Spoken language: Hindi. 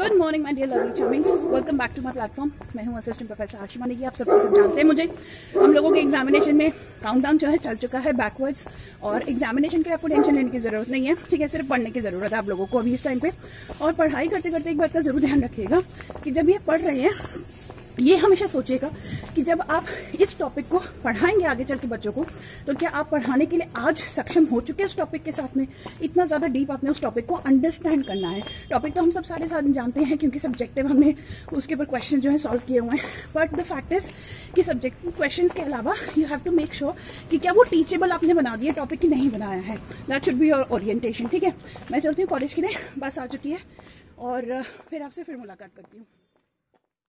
Good morning my dear lovely charmings, welcome back to my platform. मैं हूं असिस्टेंट प्रोफेसर आशिमा नेगी। आप सब जानते हैं मुझे। हम लोगों के एग्जामिनेशन में काउंटडाउन जो है चल चुका है बैकवर्ड्स, और एग्जामिनेशन के लिए आपको टेंशन लेने की जरूरत नहीं है, ठीक है। सिर्फ पढ़ने की जरूरत है आप लोगों को अभी इस टाइम पे। और पढ़ाई करते करते एक बात का जरूर ध्यान रखिएगा कि जब ये पढ़ रहे हैं, ये हमेशा सोचिएगा कि जब आप इस टॉपिक को पढ़ाएंगे आगे चल के बच्चों को, तो क्या आप पढ़ाने के लिए आज सक्षम हो चुके हैं उस टॉपिक के साथ में। इतना ज्यादा डीप आपने उस टॉपिक को अंडरस्टैंड करना है। टॉपिक तो हम सब सारे साथ जानते हैं क्योंकि सब्जेक्टिव हमने उसके ऊपर क्वेश्चन जो है सॉल्व किए हुए हैं, बट द फैक्ट इज कि सब्जेक्टिव क्वेश्चन के अलावा you have to make sure कि क्या वो टीचेबल आपने बना दिया टॉपिक की नहीं बनाया है। That should be your orientation, ठीक है। मैं चलती हूँ कॉलेज के लिए, बस आ चुकी है और फिर आपसे फिर मुलाकात करती हूँ।